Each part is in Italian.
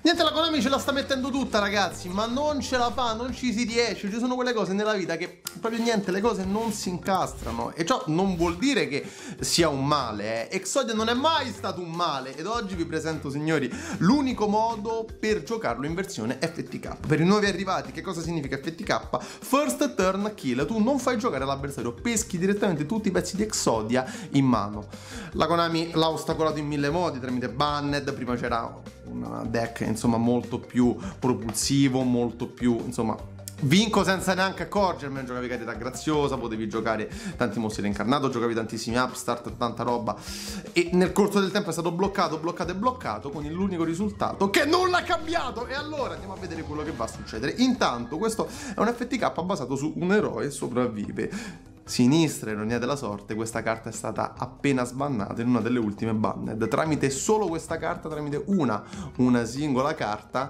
Niente, la Konami ce la sta mettendo tutta, ragazzi, ma non ce la fa, non ci si riesce. Ci sono quelle cose nella vita che proprio niente, le cose non si incastrano. E ciò non vuol dire che sia un male, Exodia non è mai stato un male. Ed oggi vi presento, signori, l'unico modo per giocarlo in versione FTK. Per i nuovi arrivati, che cosa significa FTK? First turn kill. Tu non fai giocare l'avversario, peschi direttamente tutti i pezzi di Exodia in mano. La Konami l'ha ostacolato in mille modi, tramite banned. Prima c'era un deck insomma molto più propulsivo, molto più insomma vinco senza neanche accorgermene, giocavi carità graziosa, potevi giocare tanti mostri reincarnato, giocavi tantissimi upstart, tanta roba, e nel corso del tempo è stato bloccato e bloccato con l'unico risultato che nulla è cambiato. E allora andiamo a vedere quello che va a succedere. Intanto questo è un FTK basato su un eroe sopravvive. Sinistra ironia della sorte, questa carta è stata appena sbannata in una delle ultime banned. Tramite solo questa carta, tramite una singola carta,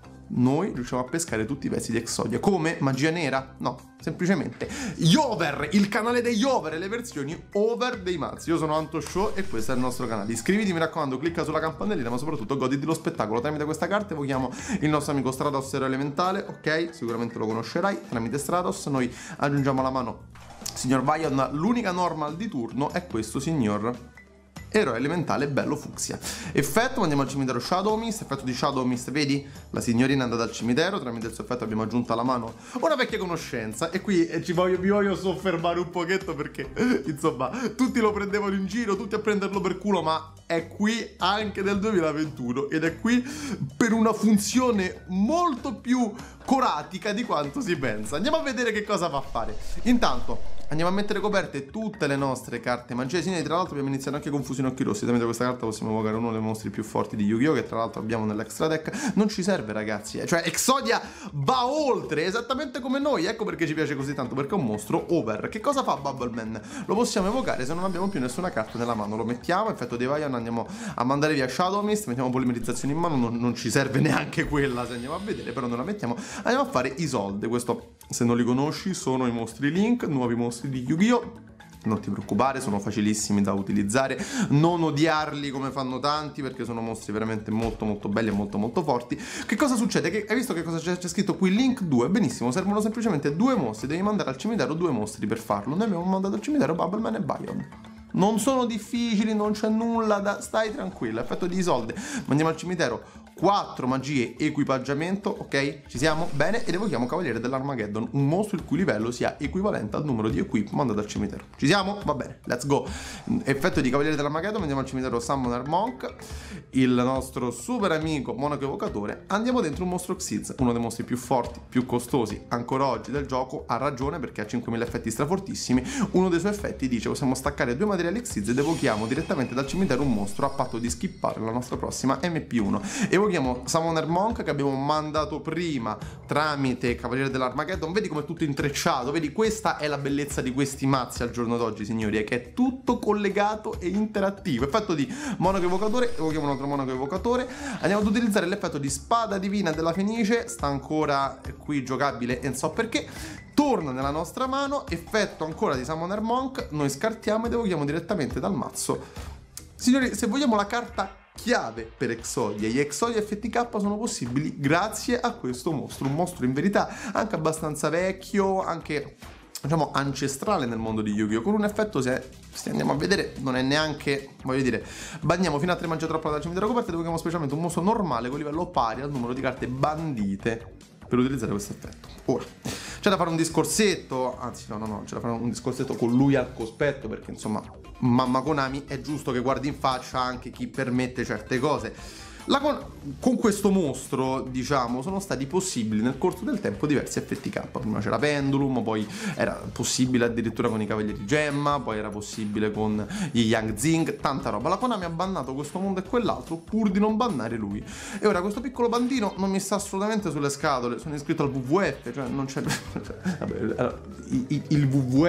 noi riusciamo a pescare tutti i pezzi di Exodia. Come? Magia nera? No, semplicemente Yover, il canale degli over e le versioni over dei mazzi. Io sono AntoShow e questo è il nostro canale. Iscriviti, mi raccomando, clicca sulla campanellina, ma soprattutto goditi lo spettacolo. Tramite questa carta evochiamo il nostro amico Stratos, eroe elementale, ok? Sicuramente lo conoscerai. Tramite Stratos noi aggiungiamo alla mano signor Vion. L'unica normal di turno è questo signor eroe elementale bello fucsia. Effetto, andiamo al cimitero Shadow Mist. Effetto di Shadow Mist, vedi? La signorina è andata al cimitero, tramite il suo effetto abbiamo aggiunto alla mano una vecchia conoscenza. E qui mi voglio soffermare un pochetto perché insomma tutti lo prendevano in giro, tutti a prenderlo per culo, ma è qui anche nel 2021 ed è qui per una funzione molto più coratica di quanto si pensa. Andiamo a vedere che cosa va a fare. Intanto andiamo a mettere coperte tutte le nostre carte magie. Tra l'altro abbiamo iniziato anche con Fusione Occhi Rossi. Tramite questa carta possiamo evocare uno dei mostri più forti di Yu-Gi-Oh! Che tra l'altro abbiamo nell'extra deck. Non ci serve, ragazzi, cioè Exodia va oltre, esattamente come noi. Ecco perché ci piace così tanto, perché è un mostro over. Che cosa fa Bubbleman? Lo possiamo evocare se non abbiamo più nessuna carta nella mano. Lo mettiamo, effetto di Vion, andiamo a mandare via Shadow Mist, mettiamo polimerizzazione in mano. Non ci serve neanche quella se andiamo a vedere, però non la mettiamo. Andiamo a fare Isolde. Questo, se non li conosci, sono i mostri Link, nuovi mostri di Yu-Gi-Oh! Non ti preoccupare, sono facilissimi da utilizzare, non odiarli come fanno tanti, perché sono mostri veramente molto molto belli e molto molto forti. Che cosa succede? Che hai visto che cosa c'è scritto qui? Link 2, benissimo, servono semplicemente due mostri, devi mandare al cimitero due mostri per farlo. Noi abbiamo mandato al cimitero Bubbleman e Vion. Non sono difficili, non c'è nulla da... stai tranquillo. Effetto di Isolde, mandiamo al cimitero 4 magie equipaggiamento, ok? Ci siamo? Bene, ed evochiamo Cavaliere dell'Armageddon, un mostro il cui livello sia equivalente al numero di equip mandato al cimitero. Ci siamo? Va bene, let's go. Effetto di Cavaliere dell'Armageddon, mandiamo al cimitero Summoner Monk, il nostro super amico monaco evocatore. Andiamo dentro un mostro Xyz, uno dei mostri più forti, più costosi ancora oggi del gioco. Ha ragione perché ha 5000 effetti strafortissimi. Uno dei suoi effetti dice possiamo staccare due materiali Xyz ed evochiamo direttamente dal cimitero un mostro a patto di skippare la nostra prossima MP1. Evochiamo Summoner Monk che abbiamo mandato prima tramite Cavaliere dell'Armageddon. Vedi come è tutto intrecciato, vedi? Questa è la bellezza di questi mazzi al giorno d'oggi, signori, è che è tutto collegato e interattivo. Effetto di monaco evocatore, evochiamo un altro monaco evocatore. Andiamo ad utilizzare l'effetto di Spada Divina della Fenice, sta ancora qui giocabile e non so perché. Torna nella nostra mano, effetto ancora di Summoner Monk, noi scartiamo ed evochiamo direttamente dal mazzo. Signori, se vogliamo la carta chiave per Exodia, gli Exodia FTK sono possibili grazie a questo mostro, un mostro in verità anche abbastanza vecchio, anche diciamo ancestrale nel mondo di Yu-Gi-Oh! Con un effetto, se andiamo a vedere, non è neanche, voglio dire, banniamo fino a 3 magia troppa dal cimitero coperta ed evochiamo specialmente un mostro normale con livello pari al numero di carte bandite per utilizzare questo effetto. Ora, c'è da fare un discorsetto, anzi no, c'è da fare un discorsetto con lui al cospetto, perché insomma, mamma Konami, è giusto che guardi in faccia anche chi permette certe cose. Con questo mostro, diciamo, sono stati possibili nel corso del tempo diversi FTK. Prima c'era Pendulum, poi era possibile addirittura con i Cavalieri Gemma, poi era possibile con gli Yang Zing, tanta roba. La Konami ha bannato questo mondo e quell'altro pur di non bannare lui. E ora questo piccolo bandino non mi sta assolutamente sulle scatole. Sono iscritto al WWF, cioè non c'è... Vabbè, il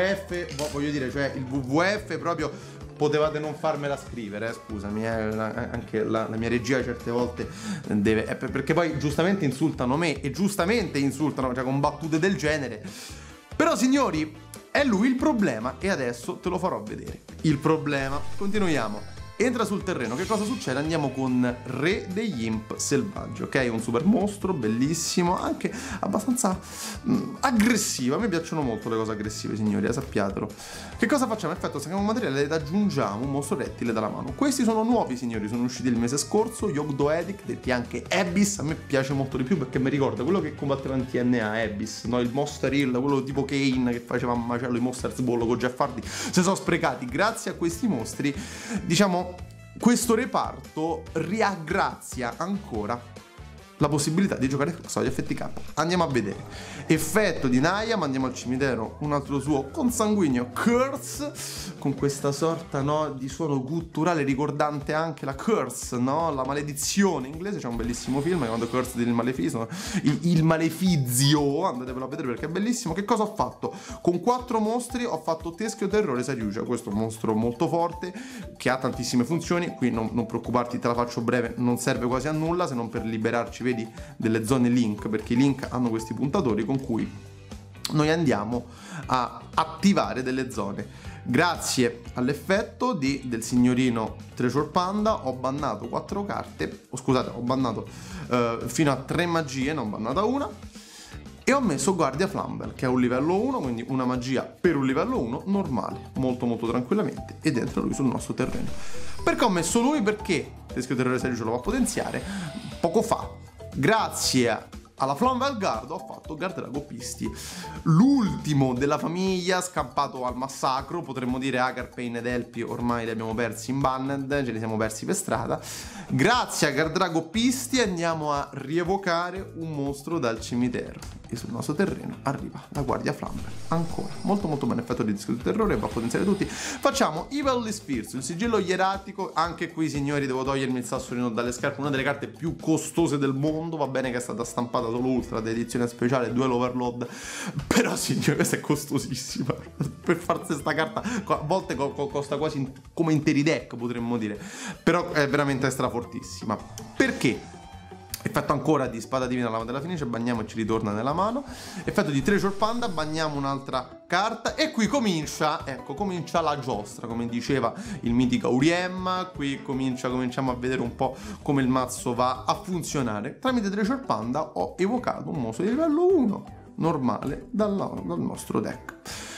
WWF, voglio dire, cioè il WWF proprio... Potevate non farmela scrivere, scusami, anche la mia regia certe volte deve... perché poi giustamente insultano me e giustamente insultano, cioè con battute del genere. Però signori, è lui il problema e adesso te lo farò vedere. Il problema, continuiamo. entra sul terreno, che cosa succede? Andiamo con Re degli Imp Selvaggi, ok? Un super mostro, bellissimo, anche abbastanza aggressivo. A me piacciono molto le cose aggressive, signori, sappiatelo. Che cosa facciamo? Effetto, stacchiamo un materiale ed aggiungiamo un mostro rettile dalla mano. Questi sono nuovi, signori, sono usciti il mese scorso, Yogg-Doedic, detti anche Abyss. A me piace molto di più perché mi ricorda quello che combatteva in TNA, Abyss, no? Il Monster Hill, quello tipo Kane che faceva un macello i Monsters Ball con Jeff Hardy. Si sono sprecati. Grazie a questi mostri, diciamo, questo reparto riaggrazia ancora la possibilità di giocare Exodia FTK. Andiamo a vedere. Effetto di Naya, mandiamo al cimitero un altro suo consanguineo Curse, con questa sorta, no, di suono gutturale ricordante anche la curse, no? La maledizione in inglese. C'è un bellissimo film quando Curse del Malefizio, il Malefizio, andatevelo a vedere perché è bellissimo. Che cosa ho fatto? Con 4 mostri ho fatto Teschio Terrore Saryuja, questo è un mostro molto forte che ha tantissime funzioni. Qui non preoccuparti, te la faccio breve, non serve quasi a nulla se non per liberarci, vedi, delle zone link, perché i link hanno questi puntatori con cui noi andiamo a attivare delle zone. Grazie all'effetto del signorino Treasure Panda ho bannato 4 carte, scusate, ho bannato fino a 3 magie, non bannata una, e ho messo Guardia Flamber, che è un livello 1, quindi una magia per un livello 1 normale, molto molto tranquillamente, ed entra lui sul nostro terreno. Perché ho messo lui? Perché Teschio Terrore Saryuja lo va a potenziare. Poco fa, grazie alla Flamvel Guard, ho fatto Gardrago Pisti, l'ultimo della famiglia scampato al massacro. Potremmo dire Agar, Pain ed Elpi ormai li abbiamo persi in Banned, ce li siamo persi per strada. Grazie a Gardrago Pisti andiamo a rievocare un mostro dal cimitero e sul nostro terreno arriva la Guardia Flamber. Ancora molto molto bene, effetto di Teschio Terrore, va a potenziare tutti. Facciamo Evilly Spheres, il sigillo ieratico. Anche qui, signori, devo togliermi il sassolino dalle scarpe, una delle carte più costose del mondo. Va bene che è stata stampata solo ultra di edizione speciale, Duel Overload, però signori, questa è costosissima. Per farsi sta carta a volte costa quasi come interi deck, potremmo dire, però è veramente strafortissima. Perché? Effetto ancora di Spada Divina, Lama della Fenice, bagniamo e ci ritorna nella mano. Effetto di Treasure Panda, bagniamo un'altra carta e qui comincia, ecco, comincia la giostra, come diceva il mitico Auriem. Qui cominciamo a vedere un po' come il mazzo va a funzionare. Tramite Treasure Panda ho evocato un mostro di livello 1 normale dal nostro deck.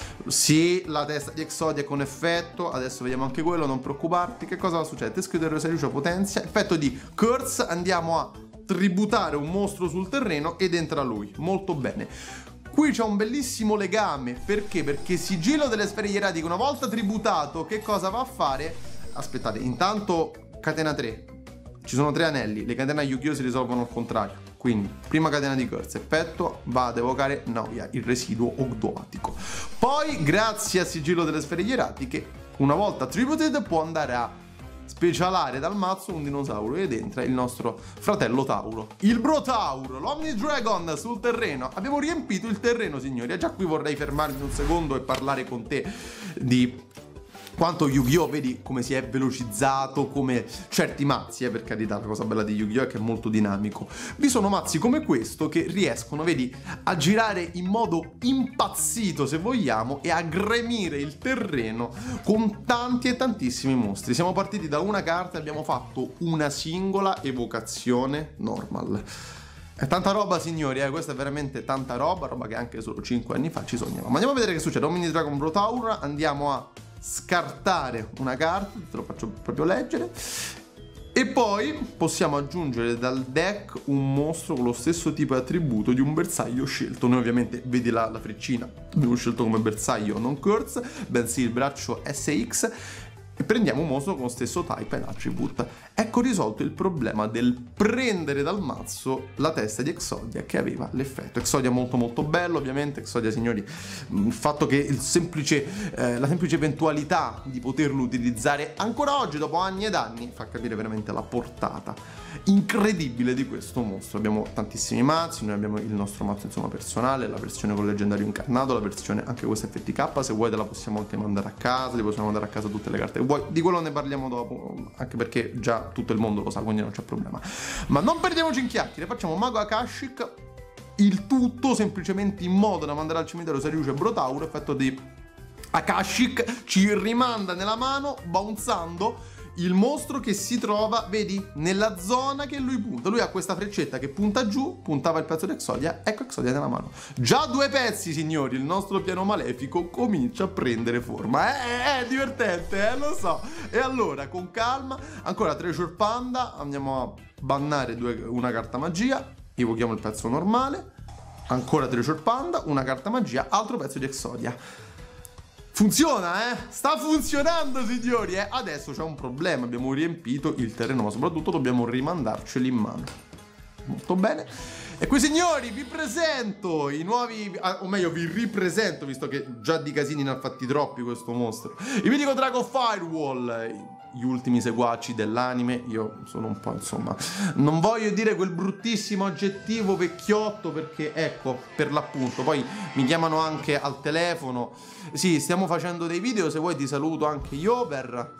Sì, la testa di Exodia con effetto, adesso vediamo anche quello, non preoccuparti. Che cosa succede? Teschio Terrore Saryuja potenzia, effetto di Curse, andiamo a tributare un mostro sul terreno ed entra lui, molto bene. Qui c'è un bellissimo legame, perché? Perché sigillo delle sfere ieratiche, una volta tributato, che cosa va a fare? Aspettate, intanto catena 3, ci sono 3 anelli, le catene a Yu-Gi-Oh! Si risolvono al contrario, quindi prima catena di Curse, effetto va ad evocare Naoya, il residuo ogdoatico. Poi, grazie a sigillo delle sfere ieratiche, una volta tributed può andare a specialare dal mazzo un dinosauro ed entra il nostro fratello Tauro, il Brotauro, l'Omnidragon sul terreno. Abbiamo riempito il terreno, signori, e già qui vorrei fermarmi un secondo e parlare con te di quanto Yu-Gi-Oh! Vedi come si è velocizzato, come certi mazzi, per carità, la cosa bella di Yu-Gi-Oh! È che è molto dinamico. Vi sono mazzi come questo che riescono, vedi, a girare in modo impazzito, se vogliamo, e a gremire il terreno con tanti e tantissimi mostri. Siamo partiti da una carta e abbiamo fatto una singola evocazione normal. È tanta roba, signori, questa è veramente tanta roba che anche solo 5 anni fa ci sognavamo. Ma andiamo a vedere che succede. Omnidragon Brotaur, andiamo a scartare una carta, te lo faccio proprio leggere, e poi possiamo aggiungere dal deck un mostro con lo stesso tipo di attributo di un bersaglio scelto. Noi ovviamente, vedi la freccina, abbiamo scelto come bersaglio non Curse, bensì il braccio SX, e prendiamo un mostro con lo stesso type and attribute. Ecco risolto il problema del prendere dal mazzo la testa di Exodia che aveva l'effetto. Exodia molto molto bello, ovviamente. Exodia, signori, il fatto che la semplice eventualità di poterlo utilizzare ancora oggi dopo anni ed anni fa capire veramente la portata incredibile di questo mostro. Abbiamo tantissimi mazzi, noi abbiamo il nostro mazzo insomma personale, la versione con leggendario incarnato, la versione anche questa FTK, se vuoi te la possiamo anche mandare a casa, ti possiamo mandare a casa tutte le carte che vuoi, di quello ne parliamo dopo, anche perché già tutto il mondo lo sa, quindi non c'è problema. Ma non perdiamoci in chiacchiere, facciamo Mago Akashic, il tutto semplicemente in modo da mandare al cimitero Saryuja e Brotauro. Effetto di Akashic ci rimanda nella mano, bounzando il mostro che si trova, vedi, nella zona che lui punta. Lui ha questa freccetta che punta giù, puntava il pezzo di Exodia, ecco Exodia nella mano. Già 2 pezzi, signori, il nostro piano malefico comincia a prendere forma. È divertente, lo so. E allora, con calma, ancora Treasure Panda, andiamo a bannare una carta magia, evochiamo il pezzo normale, ancora Treasure Panda, una carta magia, altro pezzo di Exodia. Funziona, sta funzionando, signori, Adesso c'è un problema, abbiamo riempito il terreno, ma soprattutto dobbiamo rimandarceli in mano. Molto bene. E qui, signori, vi presento i nuovi, o meglio vi ripresento, visto che già di casini ne ha fatti troppi questo mostro, il mitico Drago Firewall, gli ultimi seguaci dell'anime. Io sono un po', insomma, non voglio dire quel bruttissimo aggettivo vecchiotto, perché ecco, per l'appunto, poi mi chiamano anche al telefono. Sì, stiamo facendo dei video, se vuoi ti saluto anche Iover.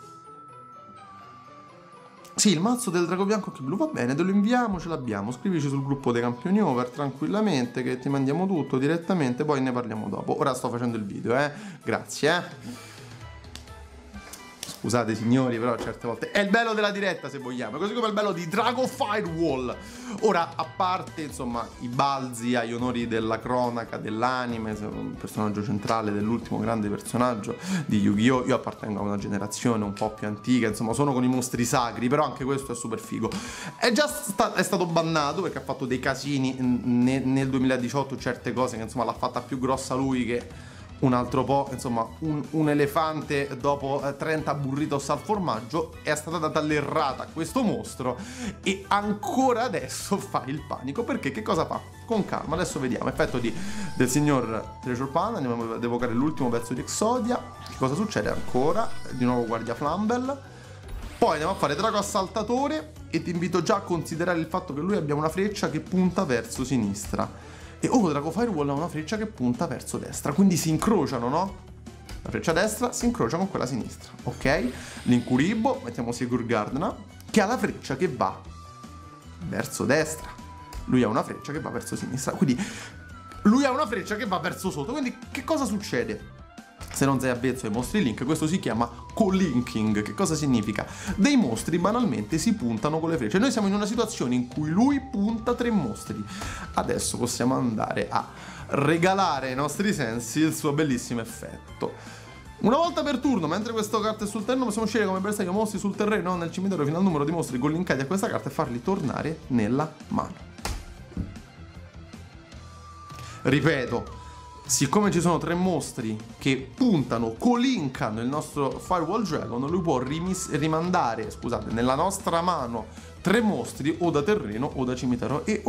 Sì, il mazzo del drago bianco che blu va bene, te lo inviamo, ce l'abbiamo. Scrivici sul gruppo dei campioni over tranquillamente, che ti mandiamo tutto direttamente, poi ne parliamo dopo. Ora sto facendo il video, grazie, Scusate, signori, però certe volte è il bello della diretta, se vogliamo, così come il bello di Drago Firewall. Ora, a parte, insomma, i balzi agli onori della cronaca dell'anime, un personaggio centrale dell'ultimo grande personaggio di Yu-Gi-Oh! Io appartengo a una generazione un po' più antica, insomma, sono con i mostri sacri, però anche questo è super figo. È stato bannato perché ha fatto dei casini nel 2018, certe cose che, insomma, l'ha fatta più grossa lui che un altro po', insomma, un elefante dopo 30 burritos al formaggio. È stata data l'errata a questo mostro e ancora adesso fa il panico. Perché? Che cosa fa? Con calma, adesso vediamo. Effetto del signor Treasure Panda, andiamo ad evocare l'ultimo pezzo di Exodia. Che cosa succede ancora? Di nuovo Guardia Flamble. Poi andiamo a fare Drago Assaltatore e ti invito già a considerare il fatto che lui abbia una freccia che punta verso sinistra. E Drago Firewall ha una freccia che punta verso destra, quindi si incrociano, no? La freccia destra si incrocia con quella sinistra, ok? L'Incuribo, mettiamo Sigur Gardna, che ha la freccia che va verso destra. Lui ha una freccia che va verso sinistra, quindi lui ha una freccia che va verso sotto. Quindi che cosa succede? Se non sei avvezzo ai mostri link, questo si chiama co-linking. Che cosa significa? Dei mostri banalmente si puntano con le frecce. Noi siamo in una situazione in cui lui punta 3 mostri. Adesso possiamo andare a regalare ai nostri sensi il suo bellissimo effetto. Una volta per turno, mentre questa carta è sul terreno, possiamo scegliere come bersaglio mostri sul terreno o nel cimitero fino al numero di mostri co-linkati a questa carta e farli tornare nella mano. Ripeto, siccome ci sono 3 mostri che puntano, co-linkano il nostro Firewall Dragon, lui può rimandare, scusate, nella nostra mano 3 mostri o da terreno o da cimitero. E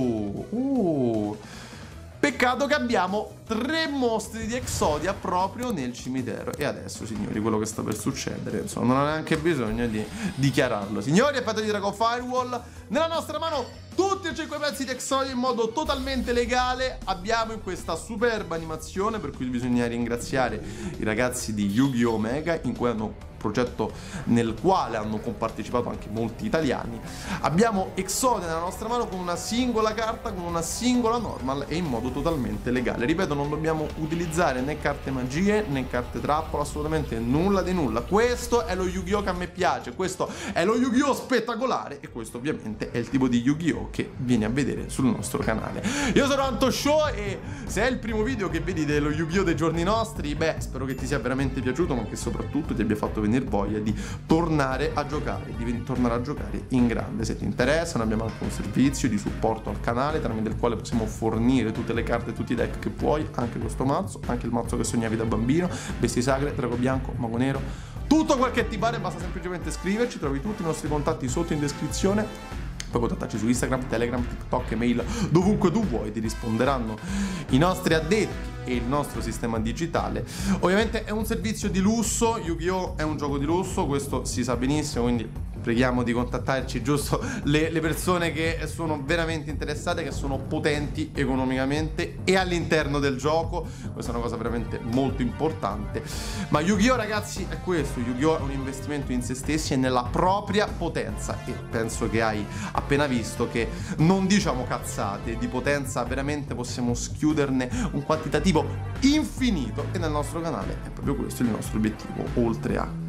peccato che abbiamo 3 mostri di Exodia proprio nel cimitero. E adesso, signori, quello che sta per succedere, insomma, non ha neanche bisogno di dichiararlo. Signori, effetto di Drago Firewall, nella nostra mano tutti e 5 pezzi di Exodia in modo totalmente legale. Abbiamo in questa superba animazione, per cui bisogna ringraziare i ragazzi di Yu-Gi-Oh! Mega, in cui hanno progetto nel quale hanno compartecipato anche molti italiani. Abbiamo Exodia nella nostra mano con una singola carta, con una singola normal e in modo totalmente legale. Ripeto, non dobbiamo utilizzare né carte magie né carte trappola, assolutamente nulla di nulla. Questo è lo Yu-Gi-Oh! Che a me piace, questo è lo Yu-Gi-Oh! Spettacolare e questo ovviamente è il tipo di Yu-Gi-Oh! Che vieni a vedere sul nostro canale. Io sono Antoshow e se è il primo video che vedi dello Yu-Gi-Oh! Dei giorni nostri, beh, spero che ti sia veramente piaciuto, ma che soprattutto ti abbia fatto venire voglia di tornare a giocare, in grande. Se ti interessa, noi abbiamo anche un servizio di supporto al canale tramite il quale possiamo fornire tutte le carte e tutti i deck che puoi, anche questo mazzo, anche il mazzo che sognavi da bambino, bestie sacre, drago bianco, mago nero, tutto quel che ti pare. Basta semplicemente scriverci, trovi tutti i nostri contatti sotto in descrizione. Puoi contattarci su Instagram, Telegram, TikTok, email, dovunque tu vuoi, ti risponderanno i nostri addetti e il nostro sistema digitale. Ovviamente è un servizio di lusso, Yu-Gi-Oh! È un gioco di lusso, questo si sa benissimo, quindi preghiamo di contattarci giusto le persone che sono veramente interessate, che sono potenti economicamente e all'interno del gioco. Questa è una cosa veramente molto importante. Ma Yu-Gi-Oh! Ragazzi è questo, Yu-Gi-Oh! È un investimento in se stessi e nella propria potenza, e penso che hai appena visto che non diciamo cazzate, di potenza veramente possiamo schiuderne un quantitativo infinito, e nel nostro canale è proprio questo il nostro obiettivo, oltre a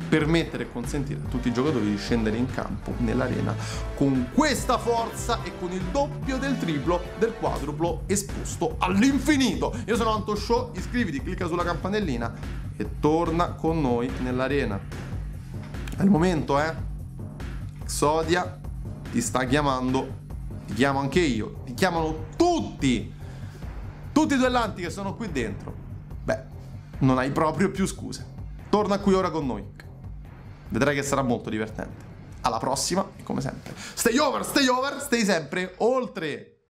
permettere e consentire a tutti i giocatori di scendere in campo nell'arena con questa forza e con il doppio, del triplo, del quadruplo esposto all'infinito. Io sono Anto Show, iscriviti, clicca sulla campanellina e torna con noi nell'arena. È il momento, Exodia ti sta chiamando, ti chiamo anche io, ti chiamano tutti i duellanti che sono qui dentro. Beh, non hai proprio più scuse. Torna qui ora con noi. Vedrai che sarà molto divertente. Alla prossima e come sempre, stay over, stay sempre oltre.